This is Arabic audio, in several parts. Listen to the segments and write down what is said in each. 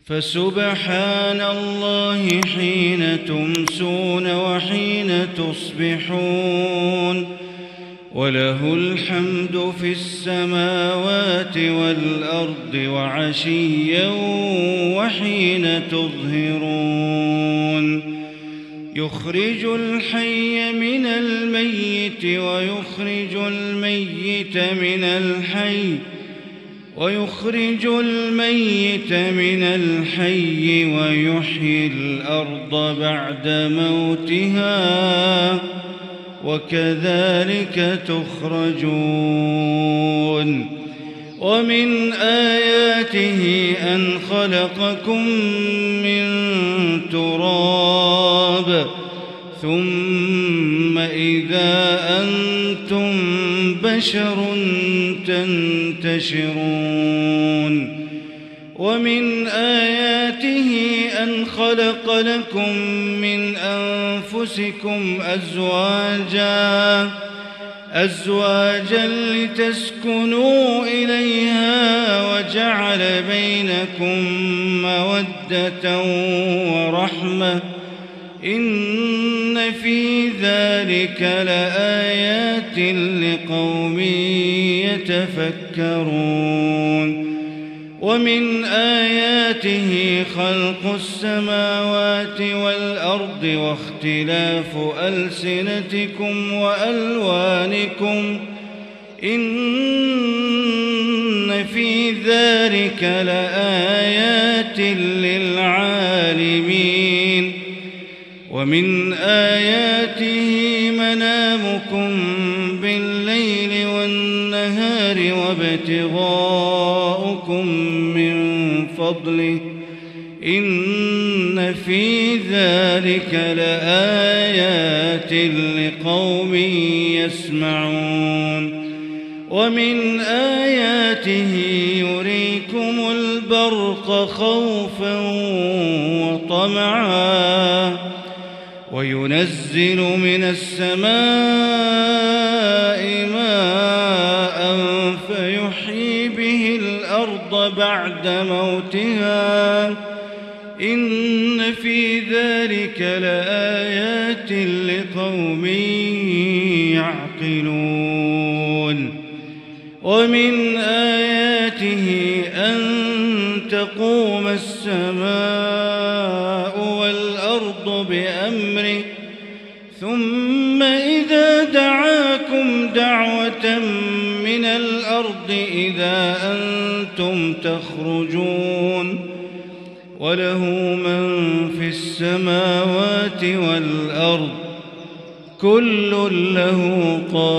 فسبحان الله حين تمسون وحين تصبحون وله الحمد في السماوات والأرض وعشيا وحين تظهرون يخرج الحي من الميت ويخرج الميت من الحي ويحيي الأرض بعد موتها وكذلك تخرجون ومن آياته أن خلقكم من تراب ثم إذا أنتم بشر تنتشرون ومن آياته أن خلق لكم من أنفسكم أزواجا لتسكنوا إليها وجعل بينكم مودة ورحمة إن في ذلك لآيات لقوم يتفكرون ومن آياته خلق السماوات والأرض واختلاف ألسنتكم وألوانكم إن في ذلك لآيات للعالمين ومن آياته منامكم بالليل والنهار وابتغاؤكم من فضله إن في ذلك لآيات لقوم يسمعون ومن آياته يريكم البرق خوفا وطمعا وينزل من السماء ماء فيحيي به الأرض بعد موتها إن في ذلك لآيات لقوم يعقلون ومن آياته أن تقوم السماء والأرض بأمره ثم إذا دعاكم دعوة من الأرض إذا أنتم تخرجون وله من في السماوات والأرض كل له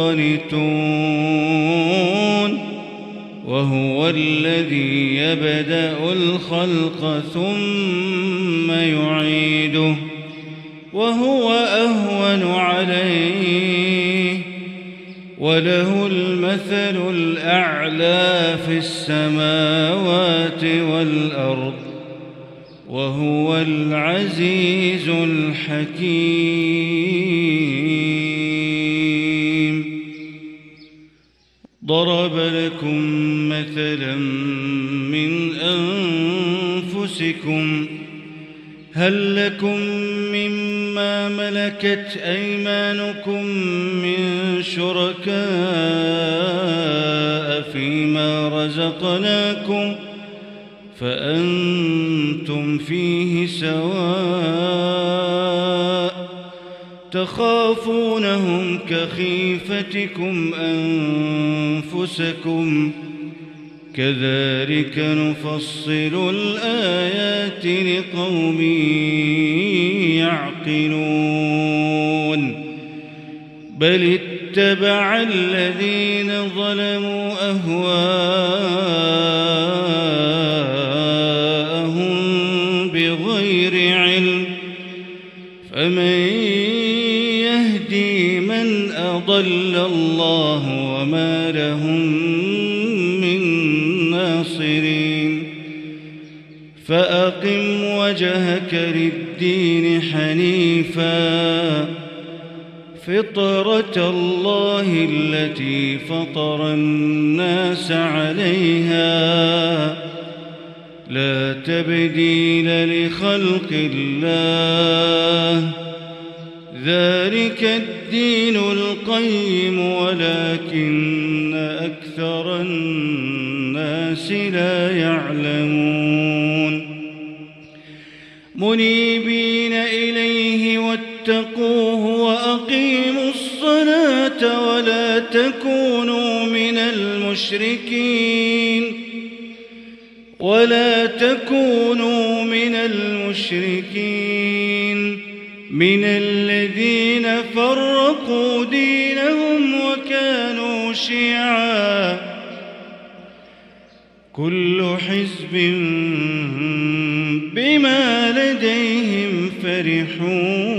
قانتون وهو الذي يبدأ الخلق ثم يعيده وهو أهون عليه وله المثل الأعلى في السماوات والأرض وهو العزيز الحكيم ضرب لكم مثلا من أنفسكم هل لكم مما ملكت أيمانكم من شركاء فيما رزقناكم فأنتم فيه سواء تخافونهم كخيفتكم أنفسكم كذلك نفصل الآيات لقوم يعقلون بل اتبع الذين ظلموا أهواءهم بغير علم فمن يهدي من أضل الله وما لهم من ناصرين فأقم وجهك للدين حنيفا فطرة الله التي فطر الناس عليها لا تبديل لخلق الله ذلك الدين القيم ولكن أكثر الناس لا يعلمون منيبين إليه واتقوه وأقيموا الصلاة ولا تكونوا من المشركين من الذين فرقوا دينهم وكانوا شيعا كل حزب بما لديهم فرحون